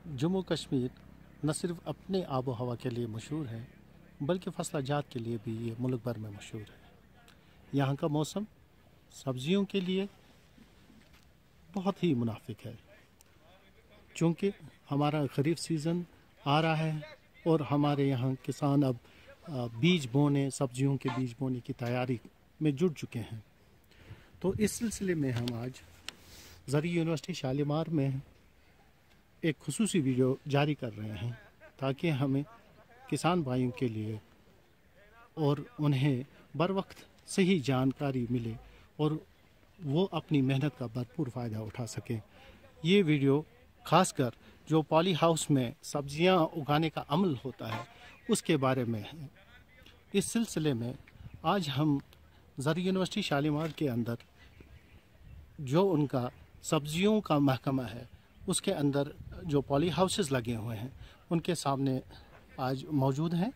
जम्मू कश्मीर न सिर्फ अपने आबो हवा के लिए मशहूर है बल्कि फसलाजात के लिए भी ये मुल्क भर में मशहूर है। यहाँ का मौसम सब्जियों के लिए बहुत ही मुनाफिक है, चूँकि हमारा खरीफ सीज़न आ रहा है और हमारे यहाँ किसान अब बीज बोने, सब्जियों के बीज बोने की तैयारी में जुट चुके हैं। तो इस सिलसिले में हम आज ज़री यूनिवर्सिटी शालीमार में एक खुसूसी वीडियो जारी कर रहे हैं ताकि हमें किसान भाइयों के लिए और उन्हें बर वक्त सही जानकारी मिले और वो अपनी मेहनत का भरपूर फ़ायदा उठा सकें। ये वीडियो खासकर जो पॉली हाउस में सब्जियां उगाने का अमल होता है उसके बारे में है। इस सिलसिले में आज हम ज़री यूनिवर्सिटी शालीमार के अंदर जो उनका सब्जियों का महकमा है उसके अंदर जो पॉली हाउसेस लगे हुए हैं उनके सामने आज मौजूद हैं।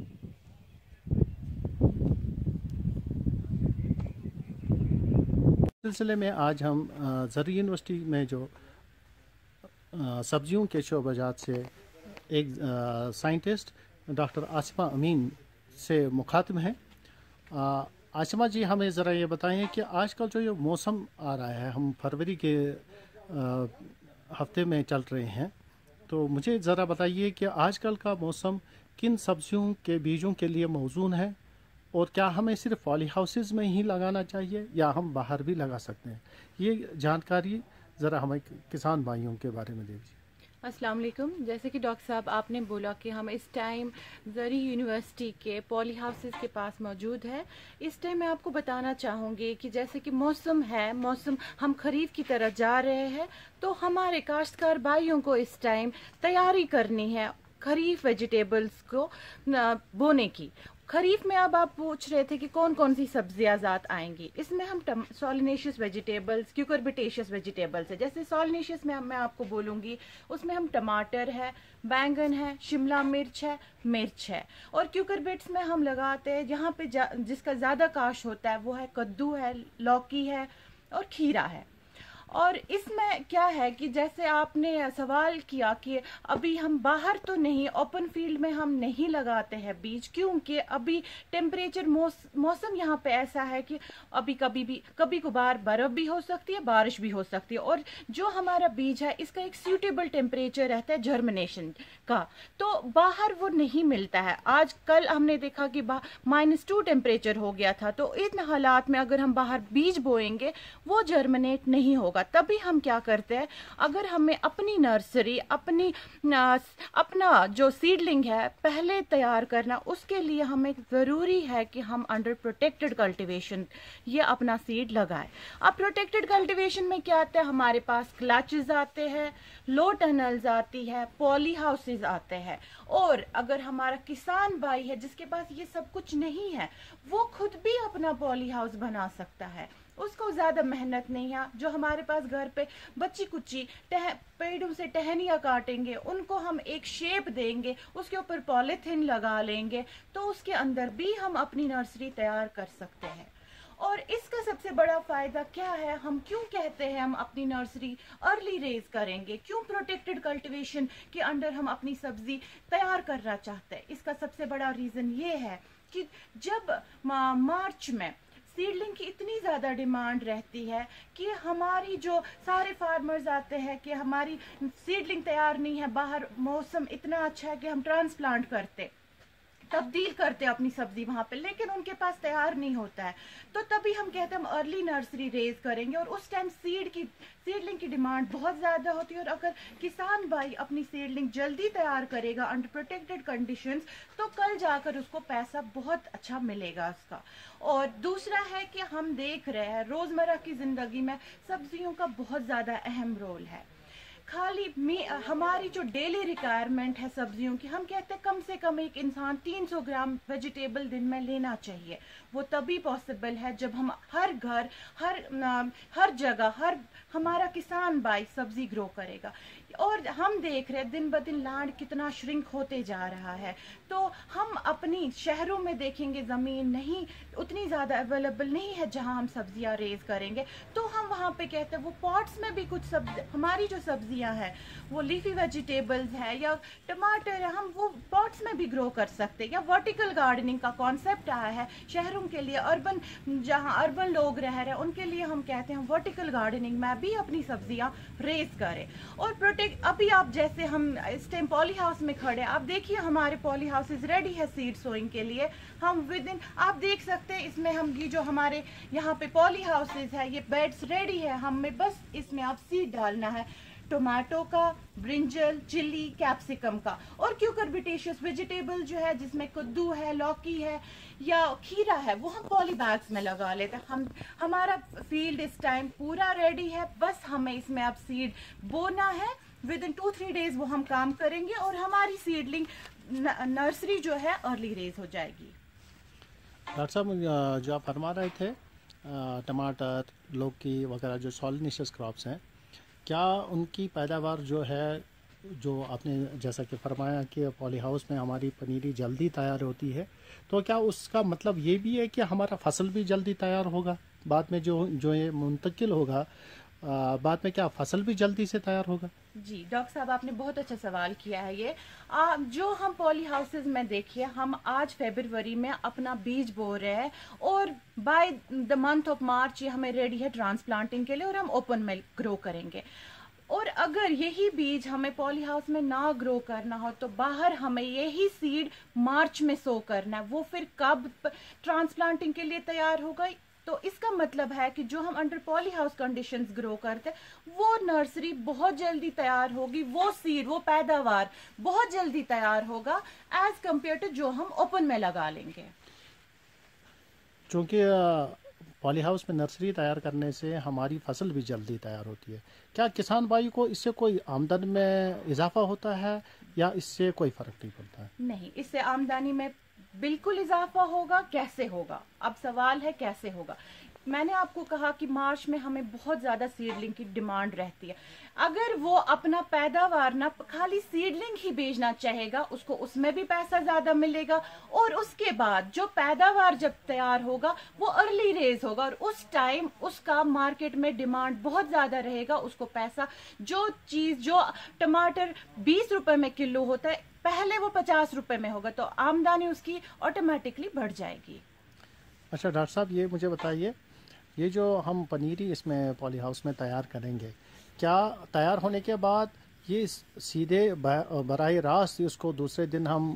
सिलसिले में आज हम ज़री यूनिवर्सिटी में जो सब्जियों के शोबाजात से एक साइंटिस्ट डॉक्टर आसिमा अमीन से मुखातिब हैं। आसिमा जी, हमें ज़रा ये बताएं कि आजकल जो ये मौसम आ रहा है, हम फरवरी के हफ्ते में चल रहे हैं, तो मुझे ज़रा बताइए कि आजकल का मौसम किन सब्जियों के बीजों के लिए मौजूद है और क्या हमें सिर्फ पॉली हाउसेस में ही लगाना चाहिए या हम बाहर भी लगा सकते हैं? ये जानकारी ज़रा हमें किसान भाइयों के बारे में दीजिए। अस्सलाम वालेकुम। जैसे कि डॉक्टर साहब आपने बोला कि हम इस टाइम ज़री यूनिवर्सिटी के पॉली हाउसेस के पास मौजूद है। इस टाइम मैं आपको बताना चाहूँगी कि जैसे कि मौसम हम खरीफ की तरफ जा रहे हैं, तो हमारे काश्तकार भाइयों को इस टाइम तैयारी करनी है खरीफ वेजिटेबल्स को बोने की। खरीफ में अब आप पूछ रहे थे कि कौन कौन सी सब्जियां ज़ात आएंगी। इसमें हम सोलिनेशियस वेजिटेबल्स, क्यूकरबिटेशियस वेजिटेबल्स है। जैसे सोलिनेशियस में मैं आपको बोलूँगी, उसमें हम टमाटर है, बैंगन है, शिमला मिर्च है। और क्यूकरबिट्स में हम लगाते हैं जहाँ पे जिसका ज़्यादा काश होता है वो है कद्दू है, लौकी है और खीरा है। और इसमें क्या है कि जैसे आपने सवाल किया कि अभी हम बाहर तो नहीं, ओपन फील्ड में हम नहीं लगाते हैं बीज, क्योंकि अभी टेम्परेचर मौसम यहाँ पे ऐसा है कि अभी कभी कभार बर्फ भी हो सकती है, बारिश भी हो सकती है। और जो हमारा बीज है इसका एक सूटेबल टेम्परेचर रहता है जर्मिनेशन का, तो बाहर वो नहीं मिलता है। आज कल हमने देखा कि -2 टेम्परेचर हो गया था, तो इन हालात में अगर हम बाहर बीज बोएंगे वो जर्मिनेट नहीं होगा। तभी हम क्या करते हैं, अगर हमें अपनी नर्सरी अपना जो सीडलिंग है पहले तैयार करना, उसके लिए हमें ज़रूरी है कि हम अंडर प्रोटेक्टेड कल्टीवेशन ये अपना सीड लगाए। अब प्रोटेक्टेड कल्टीवेशन में क्या आता है, हमारे पास क्लचेस आते हैं, लो टनल्स आती है, पॉली हाउसेस आते हैं। और अगर हमारा किसान भाई है जिसके पास ये सब कुछ नहीं है, वो खुद भी अपना पॉली हाउस बना सकता है। उसको ज्यादा मेहनत नहीं है। जो हमारे पास घर पे बच्ची कुच्ची पेड़ों से टहनियाँ काटेंगे, उनको हम एक शेप देंगे, उसके ऊपर पॉलीथिन लगा लेंगे, तो उसके अंदर भी हम अपनी नर्सरी तैयार कर सकते हैं। और इसका सबसे बड़ा फायदा क्या है, हम क्यों कहते हैं हम अपनी नर्सरी अर्ली रेज करेंगे, क्यों प्रोटेक्टेड कल्टीवेशन के अंडर हम अपनी सब्जी तैयार करना चाहते हैं? इसका सबसे बड़ा रीजन ये है कि जब मार्च में सीडलिंग की इतनी ज़्यादा डिमांड रहती है कि हमारी जो सारे फार्मर्स आते हैं कि हमारी सीडलिंग तैयार नहीं है, बाहर मौसम इतना अच्छा है कि हम ट्रांसप्लांट तब्दील करते अपनी सब्जी वहां पे, लेकिन उनके पास तैयार नहीं होता है। तो तभी हम कहते हैं हम अर्ली नर्सरी रेज करेंगे, और उस टाइम सीडलिंग की डिमांड बहुत ज़्यादा होती है। और अगर किसान भाई अपनी सीडलिंग जल्दी तैयार करेगा अंडर प्रोटेक्टेड कंडीशंस, तो कल जाकर उसको पैसा बहुत अच्छा मिलेगा उसका। और दूसरा है कि हम देख रहे हैं रोज़मर्रा की ज़िंदगी में सब्जियों का बहुत ज़्यादा अहम रोल है। खाली हमारी जो डेली रिक्वायरमेंट है सब्जियों की, हम कहते हैं कम से कम एक इंसान 300 ग्राम वेजिटेबल दिन में लेना चाहिए। वो तभी पॉसिबल है जब हम हर घर हर जगह हमारा किसान भाई सब्जी ग्रो करेगा। और हम देख रहे हैं दिन ब दिन लैंड कितना श्रिंक होते जा रहा है। तो हम अपनी शहरों में देखेंगे ज़मीन नहीं उतनी ज़्यादा अवेलेबल नहीं है जहां हम सब्जियां रेज करेंगे, तो हम वहां पे कहते हैं वो पॉट्स में भी कुछ हमारी जो सब्जियां हैं वो लीफी वेजिटेबल्स है या टमाटर है, हम वो पॉट्स में भी ग्रो कर सकते हैं। या वर्टिकल गार्डनिंग का कॉन्सेप्ट आया है शहरों के लिए, जहां अर्बन लोग रह रहे हैं उनके लिए हम कहते हैं वर्टिकल गार्डनिंग में भी अपनी सब्जियां रेज करें और प्रोटेक्ट। अभी आप जैसे हम इस टाइम पॉली हाउस में खड़े हैं, आप देखिए हमारे पॉली हाउसेज रेडी है सीड सोइंग के लिए। हम विद इन आप देख सकते हैं इसमें हम ये जो हमारे यहाँ पे पॉली हाउसेज है ये बेड्स रेडी है, हमें बस इसमें आप सीड डालना है टोमेटो का, ब्रिंजल, चिली, कैप्सिकम का और क्यूकरबिटेशियस वेजिटेबल जो है जिसमें कद्दू है, लौकी है या खीरा है वो हम पॉली बैग्स में लगा लेते हैं। हमारा फील्ड इस टाइम पूरा रेडी है, बस हमें इसमें अब सीड बोना है। विद इन 2-3 डेज वो हम काम करेंगे और हमारी सीडलिंग नर्सरी जो है अर्ली रेज हो जाएगी। डॉक्टर साहब जो आप फरमा रहे थे टमाटर, लौकी वगैरह जो सॉलिनेशियस क्रॉप्स हैं, क्या उनकी पैदावार जो है जो आपने जैसा कि फरमाया कि पॉली हाउस में हमारी पनीरी जल्दी तैयार होती है, तो क्या उसका मतलब ये भी है कि हमारा फसल भी जल्दी तैयार होगा बाद में जो ये मुंतकिल होगा बाद में, क्या फसल भी जल्दी से तैयार होगा? जी डॉक्टर साहब आपने बहुत अच्छा सवाल किया है ये। जो हम पॉली हाउसेज में देखिए हम आज फरवरी में अपना बीज बो रहे हैं और by the month of March ये हमें रेडी है ट्रांसप्लांटिंग के लिए और हम ओपन में ग्रो करेंगे। और अगर यही बीज हमें पॉली हाउस में ना ग्रो करना हो तो बाहर हमें यही सीड मार्च में सो करना है, वो फिर कब ट्रांसप्लांटिंग के लिए तैयार होगा। तो इसका मतलब है कि जो हम under poly house conditions grow करते हैं वो नर्सरी बहुत जल्दी तैयार होगी, वो सीड वो पैदावार बहुत जल्दी तैयार होगा एज कंपेयर टू जो हम ओपन में लगा लेंगे। क्योंकि पॉली हाउस में नर्सरी तैयार करने से हमारी फसल भी जल्दी तैयार होती है, क्या किसान भाई को इससे कोई आमदन में इजाफा होता है या इससे कोई फर्क नहीं पड़ता है? नहीं, इससे आमदनी में बिल्कुल इजाफा होगा। कैसे होगा? अब सवाल है कैसे होगा। मैंने आपको कहा कि मार्च में हमें बहुत ज्यादा सीडलिंग की डिमांड रहती है। अगर वो अपना पैदावार ना खाली सीडलिंग ही बेचना चाहेगा उसको उसमें भी पैसा ज्यादा मिलेगा और उसके बाद जो पैदावार जब तैयार होगा वो अर्ली रेज होगा और उस टाइम उसका मार्केट में डिमांड बहुत ज्यादा रहेगा। उसको पैसा जो टमाटर 20 रुपए में किलो होता है पहले वो 50 रुपए में होगा, तो आमदनी उसकी ऑटोमेटिकली बढ़ जाएगी। अच्छा डॉक्टर साहब ये मुझे बताइए, ये जो हम पनीरी इसमें पॉली हाउस में तैयार करेंगे, क्या तैयार होने के बाद ये सीधे बराह रास्त उसको दूसरे दिन हम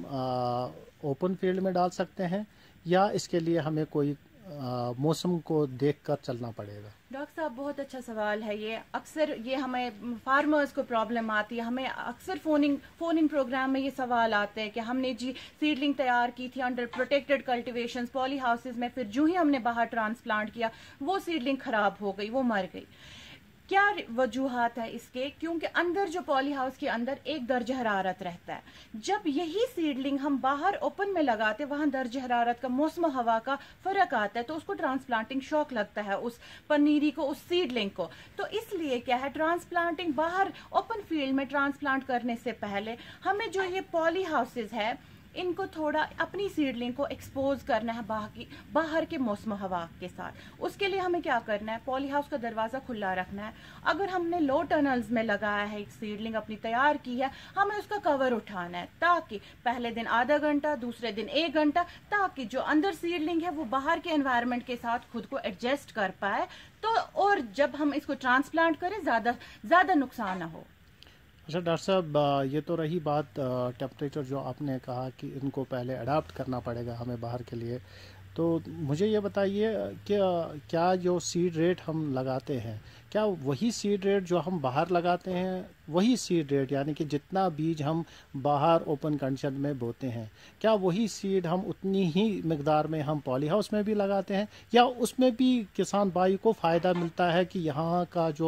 ओपन फील्ड में डाल सकते हैं या इसके लिए हमें कोई मौसम को देखकर चलना पड़ेगा? डॉक्टर साहब बहुत अच्छा सवाल है ये। अक्सर ये हमें फार्मर्स को प्रॉब्लम आती है, हमें अक्सर फोन इन प्रोग्राम में ये सवाल आते हैं कि हमने जी सीडलिंग तैयार की थी under protected cultivations poly houses में, फिर जो ही हमने बाहर ट्रांसप्लांट किया वो सीडलिंग खराब हो गई, वो मर गई। क्या वजूहात है इसके? क्योंकि अंदर जो पॉली हाउस के अंदर एक दर्ज हरारत रहता है। जब यही सीडलिंग हम बाहर ओपन में लगाते वहां दर्ज हरारत का मौसम हवा का फर्क आता है तो उसको ट्रांसप्लांटिंग शॉक लगता है उस पनीरी को, उस सीडलिंग को। तो इसलिए क्या है ट्रांसप्लांटिंग बाहर ओपन फील्ड में ट्रांसप्लांट करने से पहले हमें जो ये पॉली हाउसेज है इनको थोड़ा अपनी सीडलिंग को एक्सपोज करना है बाहर के मौसम हवा के साथ। उसके लिए हमें क्या करना है, पॉली हाउस का दरवाजा खुला रखना है। अगर हमने लो टनल्स में लगाया है एक सीडलिंग अपनी तैयार की है, हमें उसका कवर उठाना है ताकि पहले दिन आधा घंटा, दूसरे दिन 1 घंटा, ताकि जो अंदर सीडलिंग है वो बाहर के एनवायरनमेंट के साथ खुद को एडजस्ट कर पाए, तो और जब हम इसको ट्रांसप्लांट करें ज्यादा नुकसान ना हो। अच्छा डॉक्टर साहब ये तो रही बात टेम्परेचर जो आपने कहा कि इनको पहले अडाप्ट करना पड़ेगा हमें बाहर के लिए, तो मुझे ये बताइए कि क्या जो सीड रेट हम लगाते हैं क्या वही सीड रेट जो हम बाहर लगाते हैं वही सीड रेट, यानी कि जितना बीज हम बाहर ओपन कंडीशन में बोते हैं क्या वही सीड हम उतनी ही मिकदार में हम पॉली हाउस में भी लगाते हैं या उसमें भी किसान भाई को फ़ायदा मिलता है कि यहाँ का जो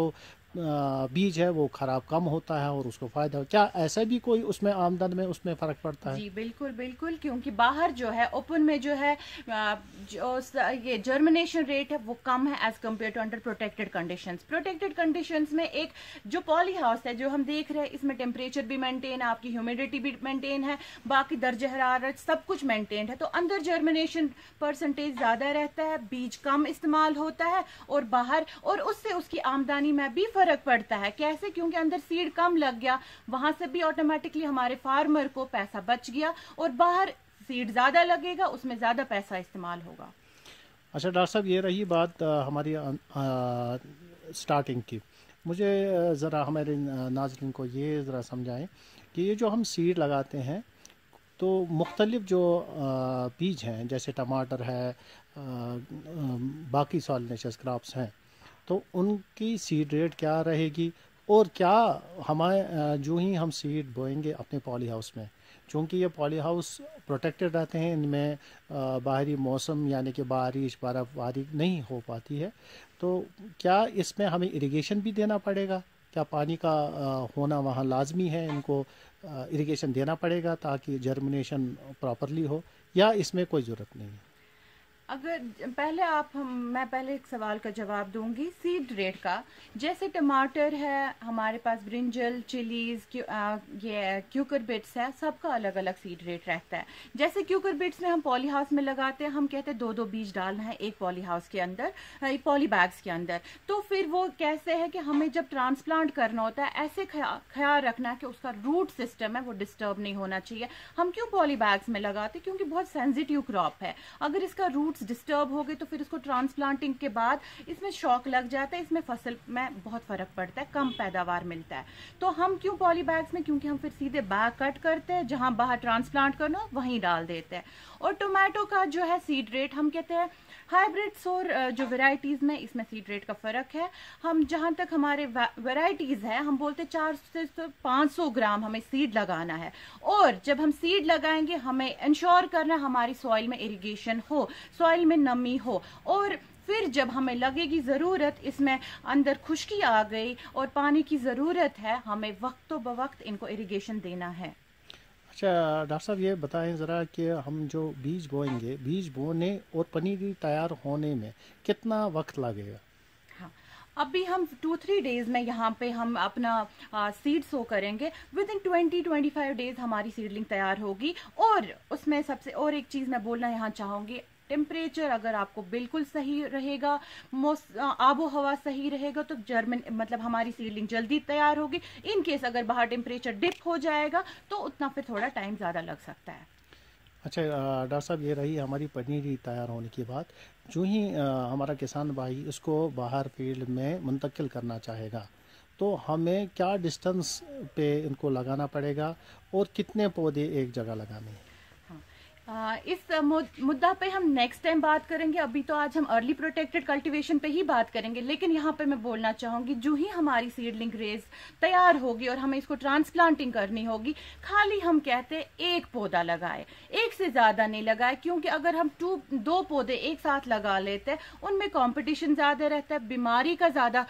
बीज है वो ख़राब कम होता है और उसको फ़ायदा, क्या ऐसा भी कोई उसमें आमदन में उसमें फ़र्क पड़ता है? जी बिल्कुल बिल्कुल, क्योंकि बाहर जो है ओपन में जो है ये जर्मिनेशन रेट है वो कम है as compare to under protected conditions. Protected conditions में एक जो पॉली हाउस है जो हम देख रहे हैं, इसमें टेम्परेचर भी मेंटेन है, आपकी ह्यूमिडिटी भी मेंटेन है, बाकी दर्जे हरारत सब कुछ मेंटेन है, तो अंदर जर्मिनेशन परसेंटेज ज्यादा रहता है, बीज कम इस्तेमाल होता है, और बाहर और उससे उसकी आमदनी में भी फर्क पड़ता है। कैसे? क्योंकि अंदर सीड कम लग गया, वहां से भी ऑटोमेटिकली हमारे फार्मर को पैसा बच गया, और बाहर सीड ज्यादा लगेगा, उसमें ज्यादा पैसा इस्तेमाल होगा। अच्छा डॉक्टर साहब, ये रही बात हमारी स्टार्टिंग की। मुझे ज़रा हमारे नाज़रीन को ये ज़रा समझाएं कि ये जो हम सीड लगाते हैं तो मुख्तलिफ जो बीज हैं, जैसे टमाटर है, बाकी सॉलिनेशियस क्रॉप्स हैं, तो उनकी सीड रेट क्या रहेगी? और क्या हमारे जो ही हम सीड बोएंगे अपने पॉली हाउस में, चूँकि ये पॉली हाउस प्रोटेक्टेड रहते हैं, इनमें बाहरी मौसम यानी कि बारिश बर्फ़बारी नहीं हो पाती है, तो क्या इसमें हमें इरिगेशन भी देना पड़ेगा? क्या पानी का होना वहाँ लाजमी है, इनको इरिगेशन देना पड़ेगा ताकि जर्मिनेशन प्रॉपरली हो, या इसमें कोई ज़रूरत नहीं है? अगर पहले मैं पहले एक सवाल का जवाब दूंगी सीड रेट का। जैसे टमाटर है, हमारे पास ब्रिंजल, चिलीज, ये क्यूकरबिट्स है, सबका अलग अलग सीड रेट रहता है। जैसे क्यूकरबिट्स में हम पॉली हाउस में लगाते हैं, हम कहते हैं 2-2 बीज डालना है एक पॉली हाउस के अंदर, पॉली बैग्स के अंदर। तो फिर वो कैसे है कि हमें जब ट्रांसप्लांट करना होता है, ऐसे ख्याल रखना है कि उसका रूट सिस्टम है वो डिस्टर्ब नहीं होना चाहिए। हम क्यों पॉली बैग्स में लगाते हैं? क्योंकि बहुत सेंसिटिव क्रॉप है, अगर इसका रूट डिस्टर्ब हो गए तो फिर इसको ट्रांसप्लांटिंग के बाद इसमें शॉक लग जाता है, इसमें फसल में बहुत फर्क पड़ता है, कम पैदावार मिलता है। तो हम क्यों पॉली बैग्स में? क्योंकि हम फिर सीधे बैग कट करते हैं, जहां बाहर ट्रांसप्लांट करना वहीं डाल देते हैं। और टोमेटो का जो है सीड रेट, हम कहते हैं हाइब्रिड्स और जो वेराइटीज में, इसमें सीड रेट का फर्क है। हम जहां तक हमारे वेराइटीज है, हम बोलते 400 से 500 ग्राम हमें सीड लगाना है, और जब हम सीड लगाएंगे हमें इंश्योर करना हमारी सॉइल में इरिगेशन हो, सॉइल में नमी हो, और फिर जब हमें लगेगी ज़रूरत, इसमें अंदर खुश्की आ गई और पानी की ज़रूरत है, हमें वक्त ब वक्त इनको इरिगेशन देना है। अच्छा डॉक्टर साहब, ये बताएं ज़रा कि हम जो बीज बोएंगे, बीज बोने और पनीरी तैयार होने में कितना वक्त लगेगा? हाँ, अभी हम 2-3 डेज में यहाँ पे हम अपना सीड सो करेंगे, विद इन 20-25 डेज हमारी सीडलिंग तैयार होगी। और उसमें सबसे और एक चीज़ मैं बोलना यहाँ चाहूँगी, टेम्परेचर अगर आपको बिल्कुल सही रहेगा, आबो हवा सही रहेगा, तो मतलब हमारी सीडलिंग जल्दी तैयार होगी। इन केस अगर बाहर टेम्परेचर डिप हो जाएगा तो उतना फिर थोड़ा टाइम ज़्यादा लग सकता है। अच्छा डॉक्टर साहब, ये रही हमारी पनीरी तैयार होने की बात। जो ही हमारा किसान भाई इसको बाहर फील्ड में मुंतकिल करना चाहेगा, तो हमें क्या डिस्टेंस पे इनको लगाना पड़ेगा और कितने पौधे एक जगह लगाने हैं? इस मुद्दा पे हम नेक्स्ट टाइम बात करेंगे। अभी तो आज हम अर्ली प्रोटेक्टेड कल्टीवेशन पे ही बात करेंगे, लेकिन यहाँ पे मैं बोलना चाहूंगी, जो ही हमारी सीडलिंग रेस तैयार होगी और हमें इसको ट्रांसप्लांटिंग करनी होगी, खाली हम कहते हैं एक पौधा लगाए, एक से ज्यादा नहीं लगाए, क्योंकि अगर हम 2 पौधे एक साथ लगा लेते हैं उनमें कंपटीशन ज्यादा रहता है, बीमारी का ज्यादा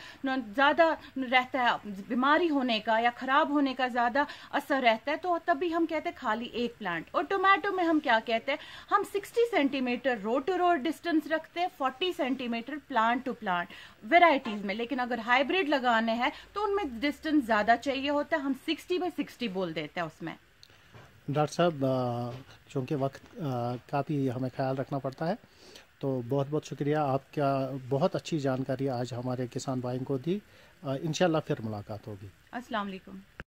रहता है, बीमारी होने का या खराब होने का ज्यादा असर रहता है। तो तभी हम कहते हैं खाली एक प्लांट। और टोमेटो में हम क्या कहते हैं, हम 60 centimetre row to row distance रखते हैं, 40 centimetre plant to plant varieties में। लेकिन अगर हाइब्रिड लगाने हैं तो उनमें डिस्टेंस ज्यादा चाहिए होता है, हम 60x60 बोल देते हैं उसमें। डॉक्टर साहब, चूँकि वक्त काफ़ी हमें ख्याल रखना पड़ता है, तो बहुत बहुत शुक्रिया आपका, बहुत अच्छी जानकारी आज हमारे किसान भाई को दी। इंशाल्लाह फिर मुलाकात होगी। अस्सलाम वालेकुम।